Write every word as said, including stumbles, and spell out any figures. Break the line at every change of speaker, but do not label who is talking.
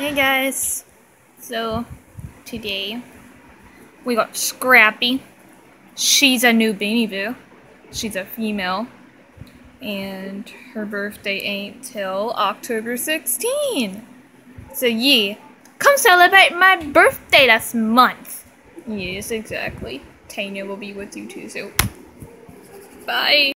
Hey guys, so today we got Scrappy. She's a new Beanie Boo. She's a female, and her birthday ain't till October sixteenth. So yeah, come celebrate my birthday this month. Yes, exactly. Tanya will be with you too, so bye.